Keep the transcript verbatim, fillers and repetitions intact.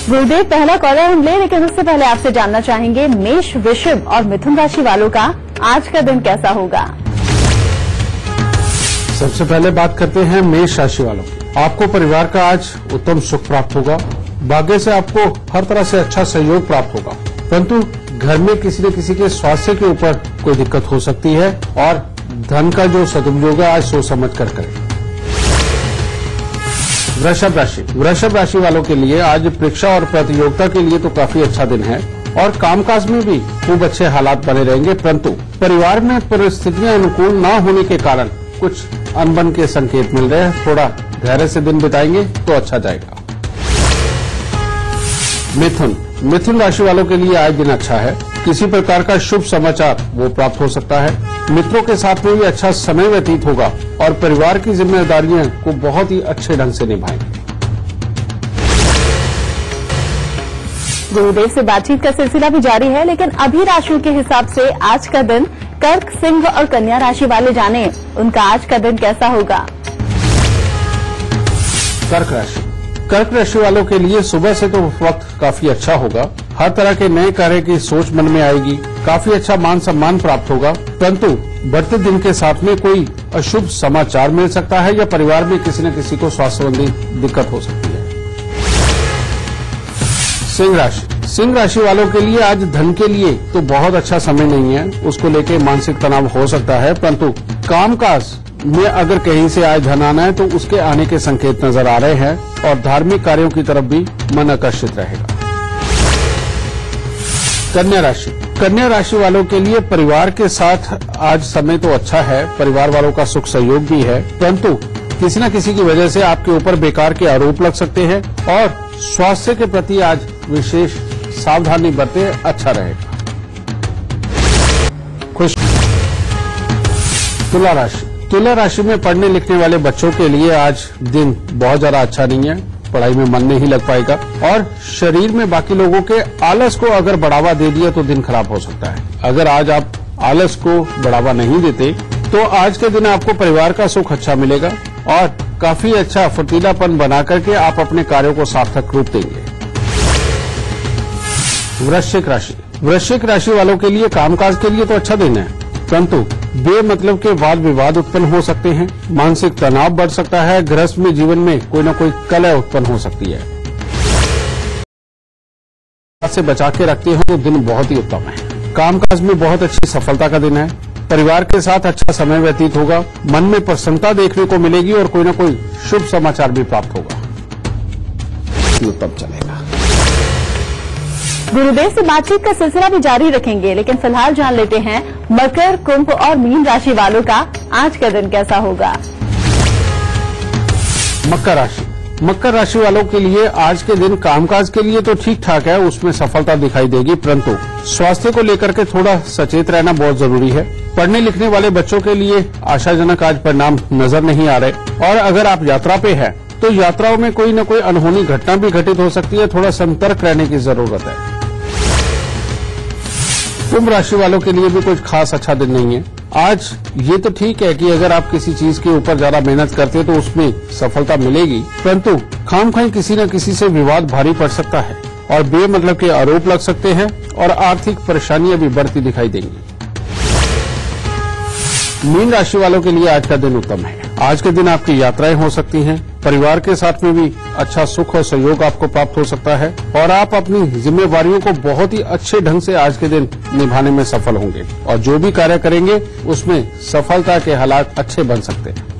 गुरुदेव, पहला कॉलर हम ले, लेकिन उससे पहले आपसे जानना चाहेंगे मेष, वृषभ और मिथुन राशि वालों का आज का दिन कैसा होगा। सबसे पहले बात करते हैं मेष राशि वालों की। आपको परिवार का आज उत्तम सुख प्राप्त होगा। भाग्य से आपको हर तरह से अच्छा सहयोग प्राप्त होगा, परंतु घर में किसी न किसी के स्वास्थ्य के ऊपर कोई दिक्कत हो सकती है और धन का जो सदुपयोग है आज सोच समझ कर करें। वृषभ राशि वृषभ राशि वालों के लिए आज परीक्षा और प्रतियोगिता के लिए तो काफी अच्छा दिन है और कामकाज में भी खूब अच्छे हालात बने रहेंगे, परंतु परिवार में परिस्थितियां अनुकूल न होने के कारण कुछ अनबन के संकेत मिल रहे हैं। थोड़ा धैर्य से दिन बिताएंगे तो अच्छा जाएगा। मिथुन मिथुन राशि वालों के लिए आज दिन अच्छा है। किसी प्रकार का शुभ समाचार वो प्राप्त हो सकता है। मित्रों के साथ में भी अच्छा समय व्यतीत होगा और परिवार की जिम्मेदारियों को बहुत ही अच्छे ढंग से निभाएंगे। गुरुदेव से बातचीत का सिलसिला भी जारी है, लेकिन अभी राशियों के हिसाब से आज का दिन कर्क, सिंह और कन्या राशि वाले जाने उनका आज का दिन कैसा होगा। कर्क राशि कर्क राशि वालों के लिए सुबह से तो वक्त काफी अच्छा होगा। हर तरह के नए कार्य की सोच मन में आएगी। काफी अच्छा मान सम्मान प्राप्त होगा, परंतु बढ़ते दिन के साथ में कोई अशुभ समाचार मिल सकता है या परिवार में किसी न किसी को स्वास्थ्य संबंधी दिक्कत हो सकती है। सिंह राशि सिंह राशि वालों के लिए आज धन के लिए तो बहुत अच्छा समय नहीं है। उसको लेके मानसिक तनाव हो सकता है, परंतु कामकाज में अगर कहीं से आज धन आना है तो उसके आने के संकेत नजर आ रहे हैं और धार्मिक कार्यों की तरफ भी मन आकर्षित रहेगा। कन्या राशि कन्या राशि वालों के लिए परिवार के साथ आज समय तो अच्छा है। परिवार वालों का सुख सहयोग भी है, परंतु किसी न किसी की वजह से आपके ऊपर बेकार के आरोप लग सकते हैं और स्वास्थ्य के प्रति आज विशेष सावधानी बरते, अच्छा रहेगा। खुश तुला राशि तुला राशि में पढ़ने लिखने वाले बच्चों के लिए आज दिन बहुत ज्यादा अच्छा नहीं है। पढ़ाई में मन नहीं लग पाएगा और शरीर में बाकी लोगों के आलस को अगर बढ़ावा दे दिया तो दिन खराब हो सकता है। अगर आज आप आलस को बढ़ावा नहीं देते तो आज के दिन आपको परिवार का सुख अच्छा मिलेगा और काफी अच्छा फुर्तीलापन बना करके आप अपने कार्यों को सार्थक रूप देंगे। वृश्चिक राशि वृश्चिक राशि वालों के लिए कामकाज के लिए तो अच्छा दिन है, परंतु बेमतलब के वाद विवाद उत्पन्न हो सकते हैं। मानसिक तनाव बढ़ सकता है। गृहस्थ में जीवन में कोई न कोई कलह उत्पन्न हो सकती है। से बचा के रखते हो तो दिन बहुत ही उत्तम है। कामकाज में बहुत अच्छी सफलता का दिन है। परिवार के साथ अच्छा समय व्यतीत होगा। मन में प्रसन्नता देखने को मिलेगी और कोई न कोई शुभ समाचार भी प्राप्त होगा। उत्तम चलेगा। गुरुदेव से बातचीत का सिलसिला भी जारी रखेंगे, लेकिन फिलहाल जान लेते हैं मकर, कुंभ और मीन राशि वालों का आज का दिन कैसा होगा। मकर राशि मकर राशि वालों के लिए आज के दिन कामकाज के लिए तो ठीक ठाक है, उसमें सफलता दिखाई देगी, परंतु स्वास्थ्य को लेकर के थोड़ा सचेत रहना बहुत जरूरी है। पढ़ने लिखने वाले बच्चों के लिए आशाजनक आज परिणाम नजर नहीं आ रहे और अगर आप यात्रा पे हैं तो यात्राओं में कोई न कोई अनहोनी घटना भी घटित हो सकती है। थोड़ा सतर्क रहने की जरूरत है। कुंभ राशि वालों के लिए भी कुछ खास अच्छा दिन नहीं है। आज ये तो ठीक है कि अगर आप किसी चीज के ऊपर ज्यादा मेहनत करते हैं तो उसमें सफलता मिलेगी, परंतु खामखाई किसी न किसी से विवाद भारी पड़ सकता है और बेमतलब के आरोप लग सकते हैं और आर्थिक परेशानियां भी बढ़ती दिखाई देंगी। मीन राशि वालों के लिए आज का दिन उत्तम है। आज के दिन आपकी यात्राएं हो सकती हैं। परिवार के साथ में भी अच्छा सुख और सहयोग आपको प्राप्त हो सकता है और आप अपनी जिम्मेवारियों को बहुत ही अच्छे ढंग से आज के दिन निभाने में सफल होंगे और जो भी कार्य करेंगे उसमें सफलता के हालात अच्छे बन सकते हैं।